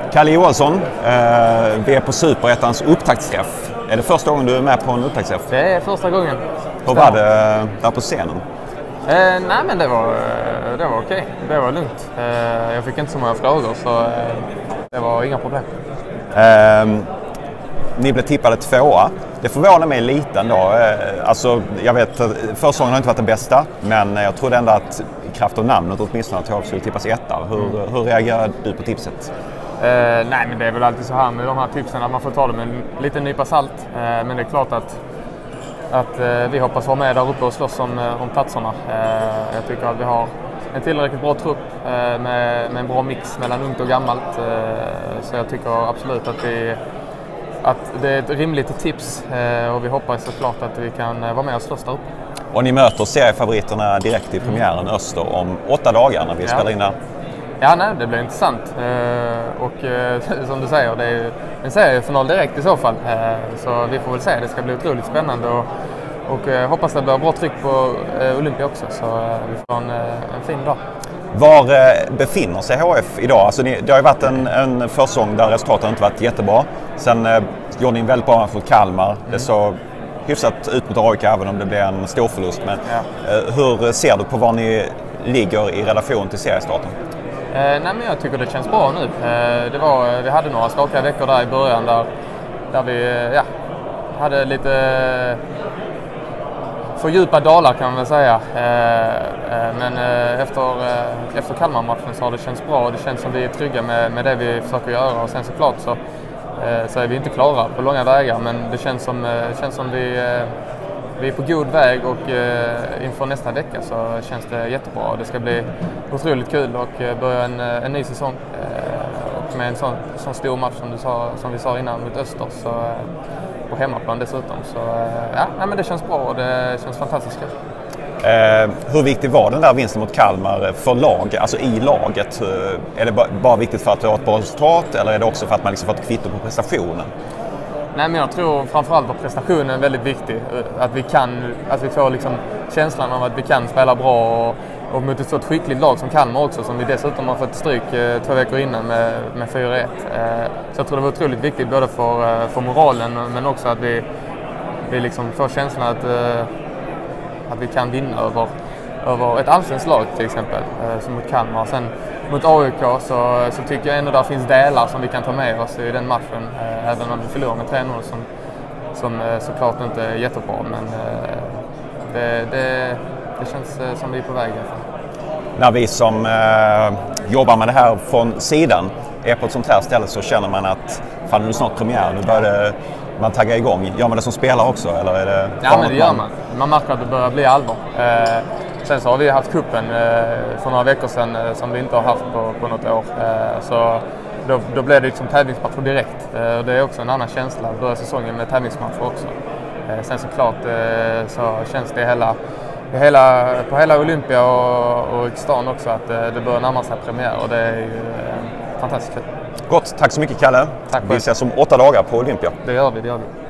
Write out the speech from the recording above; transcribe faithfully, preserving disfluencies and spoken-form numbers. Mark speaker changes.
Speaker 1: Kalle Johansson, eh, vi är på Superettans upptaktsträff. Är det första gången du är med på en upptaktsträff?
Speaker 2: Det är första gången.
Speaker 1: Hur var det där på scenen?
Speaker 2: Eh, nej men det var, det var okej, det var lugnt. Eh, jag fick inte så många frågor så eh, det var inga problem.
Speaker 1: Eh, ni blev tippade tvåa. Det förvånar mig lite ändå. Eh, alltså, jag vet att förra säsongen har inte varit den bästa, men jag trodde ändå att i kraft av namnet åtminstone att jag skulle tippas etta. Hur, mm. hur reagerar du på tipset?
Speaker 2: Eh, nej men det är väl alltid så här med de här tipsen att man får ta det med en liten nypa salt. Eh, men det är klart att att eh, vi hoppas vara med där uppe och slåss om, om platserna. Eh, jag tycker att vi har en tillräckligt bra trupp eh, med, med en bra mix mellan ungt och gammalt. Eh, så jag tycker absolut att, vi, att det är ett rimligt tips eh, och vi hoppas såklart att vi kan vara med och slåss där uppe.
Speaker 1: Och ni möter seriefavoriterna direkt i premiären mm. Öster om åtta dagar när vi ja. spelar in där.
Speaker 2: Ja, nej, det blir intressant. Eh, och eh, som du säger, det är ju en seriefinal direkt i så fall. Eh, så vi får väl se, det ska bli otroligt spännande och, och eh, hoppas det blir bra tryck på eh, Olympia också. Så eh, vi får en, en fin dag.
Speaker 1: Var eh, befinner sig H F idag? Alltså, ni, det har ju varit en, en försäsong där resultaten inte varit jättebra. Sen eh, gjorde ni en väldigt bra match mot Kalmar. Mm. Det så hyfsat ut mot A I K även om det blev en stor förlust. Men, ja. eh, hur ser du på var ni ligger i relation till seriestarten?
Speaker 2: Eh, nej men jag tycker det känns bra nu. Eh, det var, vi hade några skakiga veckor där i början där, där vi ja, hade lite eh, för djupa dalar kan man väl säga. Eh, eh, men eh, efter, eh, efter Kalmar-matchen så har det känts bra och det känns som vi är trygga med, med det vi försöker göra. Och sen såklart så, eh, så är vi inte klara på långa vägar, men det känns som, eh, känns som vi eh, Vi är på god väg och eh, inför nästa vecka så känns det jättebra. Det ska bli otroligt kul och eh, börja en, en ny säsong. Eh, och med en sån, sån stor match som, du sa, som vi sa innan mot Öster så, eh, på hemmaplan dessutom. Så eh, ja, nej, men det känns bra och det känns fantastiskt kul.
Speaker 1: Eh, hur viktig var den där vinsten mot Kalmar för lag, alltså i laget? Är det bara, bara viktigt för att du har ett bra resultat eller är det också för att man liksom fått kvitto på prestationen?
Speaker 2: Nej, men jag tror framförallt att prestationen är väldigt viktig. Att vi, kan, att vi får liksom känslan av att vi kan spela bra och, och mot ett så skickligt lag som Kalmar också, som vi dessutom har fått stryk eh, två veckor innan med, med fyra ett. Eh, så jag tror det var otroligt viktigt både för, för moralen men också att vi, vi liksom får känslan att, eh, att vi kan vinna över, över ett allsvenskt lag till exempel, eh, som mot Kalmar. Sen mot A I K så, så tycker jag ändå att det finns delar som vi kan ta med oss i den matchen. Eh, även om vi förlorar med tre noll som, som eh, såklart inte är jättebra. Men eh, det, det, det känns eh, som vi är på väg.
Speaker 1: När vi som eh, jobbar med det här från sidan är på ett sånt här ställe så känner man att fan, nu är snart premiär, nu börjar man tagga igång. Gör man det som spelar också? Eller är det
Speaker 2: ja, men det gör man. Man märker att det börjar bli allvar. Eh, Sen så har vi haft kuppen eh, för några veckor sedan eh, som vi inte har haft på, på något år. Eh, så då, då blev det liksom tävlingsmatcher direkt. Eh, och det är också en annan känsla att börja säsongen med tävlingsmatcher också. Eh, sen såklart eh, så känns det hela, hela, på hela Olympia och, och i stan också att eh, det börjar närma sig premiär och det är ju eh, fantastiskt kul.
Speaker 1: Gott, tack så mycket Kalle.
Speaker 2: Tack
Speaker 1: vi ses om åtta dagar på Olympia.
Speaker 2: Det gör vi, det gör vi.